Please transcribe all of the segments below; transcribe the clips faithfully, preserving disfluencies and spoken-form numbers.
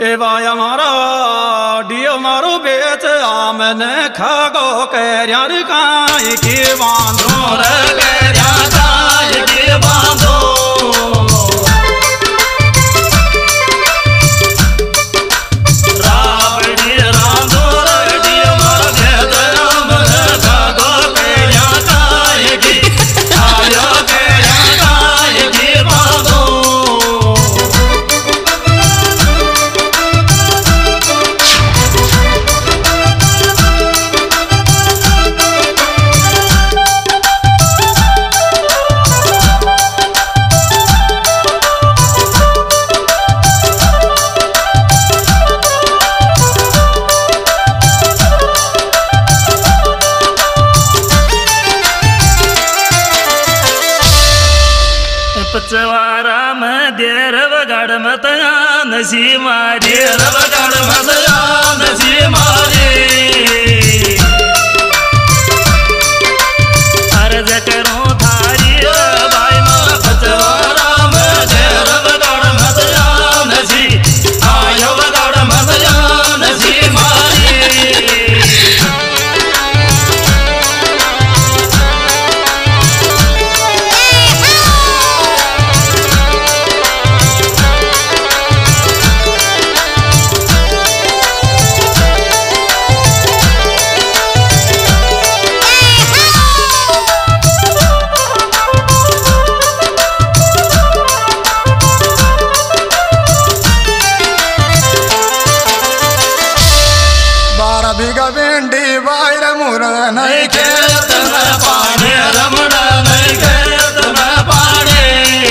एवाया मारा डियो मारो बेच आमने खागो कैरियार काई की बांधो रे कैरिया काई की बांधो रावड़ी रांधो रे डियो मारो बेच आमने खागो कैरिया काई की आयो कैरिया काई की बांधो पचवारा में देर बगाड़ मतया नसी मारे बगाड़ मतया नसी मारे अर्ज करो थारी भाई मां पचवारा में देर बगाड़ मतया नसी आयो बगाड़ मतया नसी मारे बिगा भिंडी बाहर मुर नहीं खेत में पानी रमड़ा नहीं खेत में पानी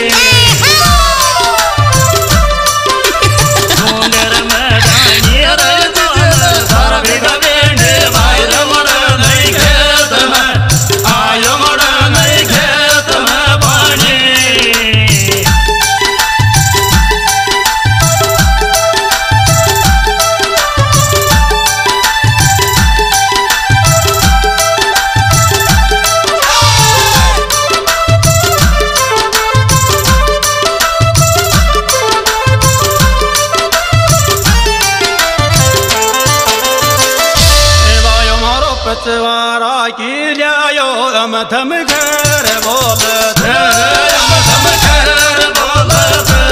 डोंगर में डानी रे बार बिगा भिंडी बाहर मुर नहीं खेत में आयो मुर नहीं खेत में पानी पचवारा की लियायो हम थम घर बोलते हम थम घर बोलते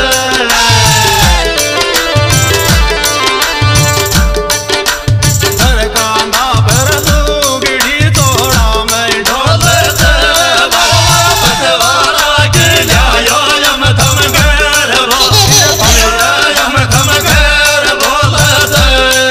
घर कांदा पर लुगड़ी तोड़ा में ढोलते पचवारा की लियायो हम थम घर बोलते हम थम घर बोलते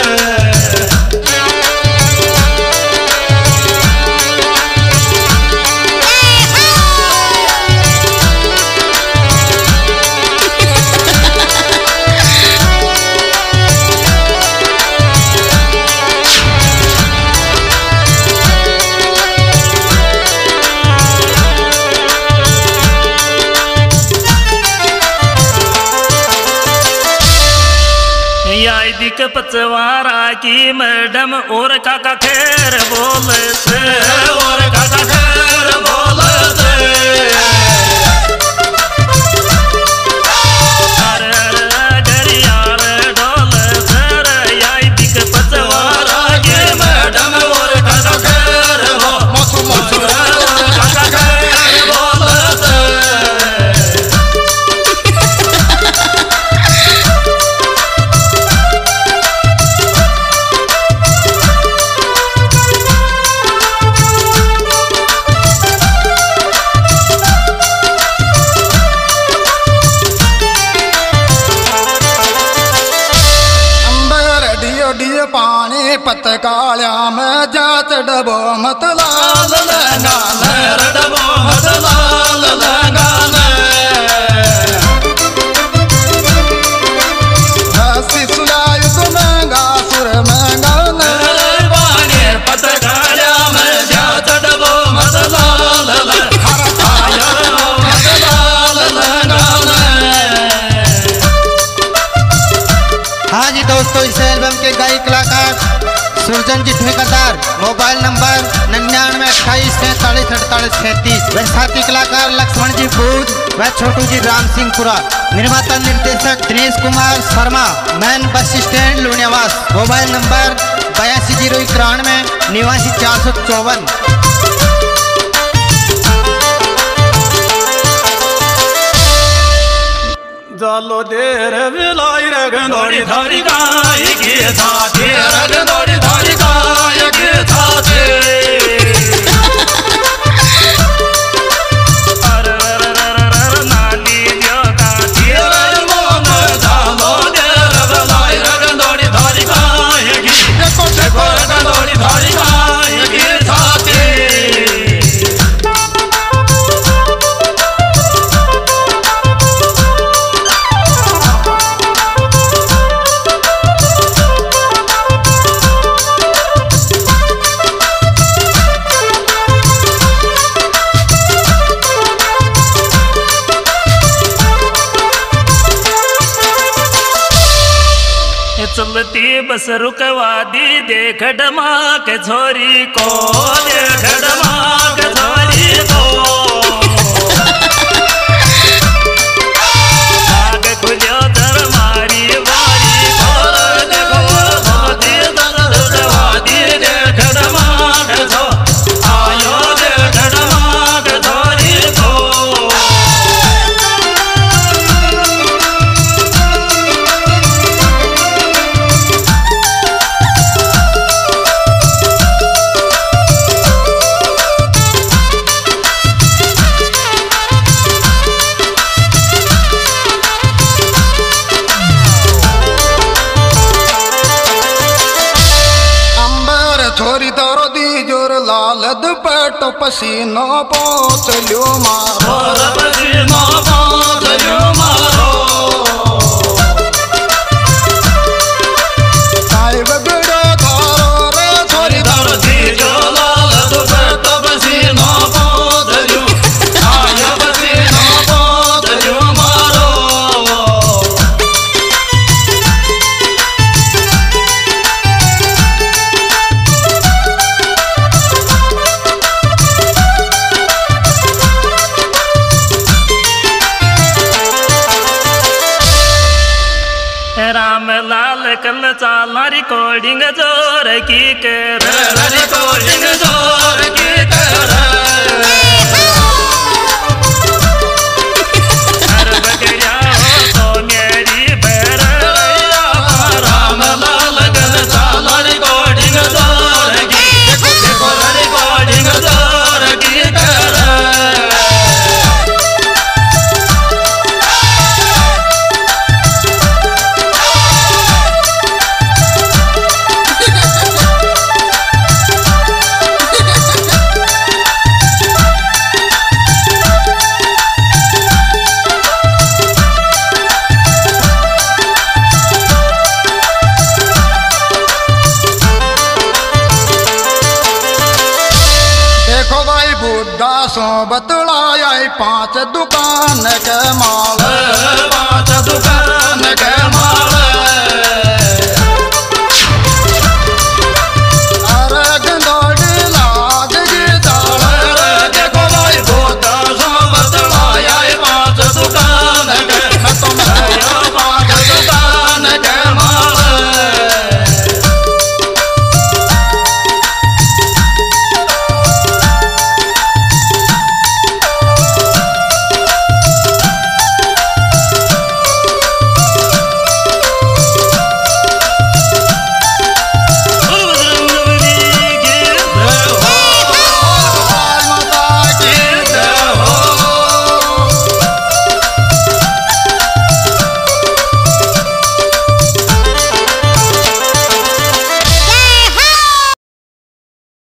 दिक पचवारा की मैडम और काका खैर बोलते और काका खैर बोलते अरे डरियार डोलते रे याई दिक पचवारा की मैडम और काका खैर हो मसु मसु और काका खैर बोलते पानी पतकाल्या में जात डबो मत लाल लगाना डबो मत लाल लगाना हसी सुनायु तो महंगा सुर महंगा पानी पतकाल्या में जात डबो मत लाल लगाना। हाँ जी दोस्तों, इस एल्बम के गायक कलाकार सुरजन जी ठेकेदार, मोबाइल नंबर निन्यानवे अट्ठाईस सैंतालीस अड़तालीस सैंतीस। व साथी कलाकार लक्ष्मण जी बूध व छोटू जी राम सिंहपुरा। निर्माता निर्देशक Dinesh Kumar Sharma, main bus stand Luniyawas. Mobile number बयासी जीरो इक्यानवे निवासी चार सौ चौवन। जालो देर विलाई रगनोड़ी धारी गाय के साथे रगनोड़ी धारी गाय के साथे अर अर अर अर नाली दियो का तेरे मोन जालो देर विलाई रगनोड़ी धारी गाय की देखो देखो रगनोड़ी धारी गाय के साथे। चलती बस रुकवा दी देख डमाक छोरी को, देख डमाक छोरी को। आग खुलियो दर मारी बारी खोल देखो धोती दर रुकवा दी देख डमाक छो आयो देख डमाक छोरी को। छोरी तोरो दी जोर लाल दुपट्ट पसीनो पोत लियो मारो पसीनो पोत लियो मारो। काय बगड़ो थारो रे छोरी तोरो दी जो लाल दुपट्ट पसीनो पोत लियो काय पसीनो पोत लियो मारो। राम लाल कल चाला रिकॉर्डिंग जोर की कर रिकॉर्डिंग जोर की कर हर बगड़िया हो तो मेरी बैर राम लाल कल चाला रिकॉर्डिंग जोर की देखो रिकॉर्डिंग जोर की कर। सो बतलाया पांच दुकान के माल, पांच दुकान के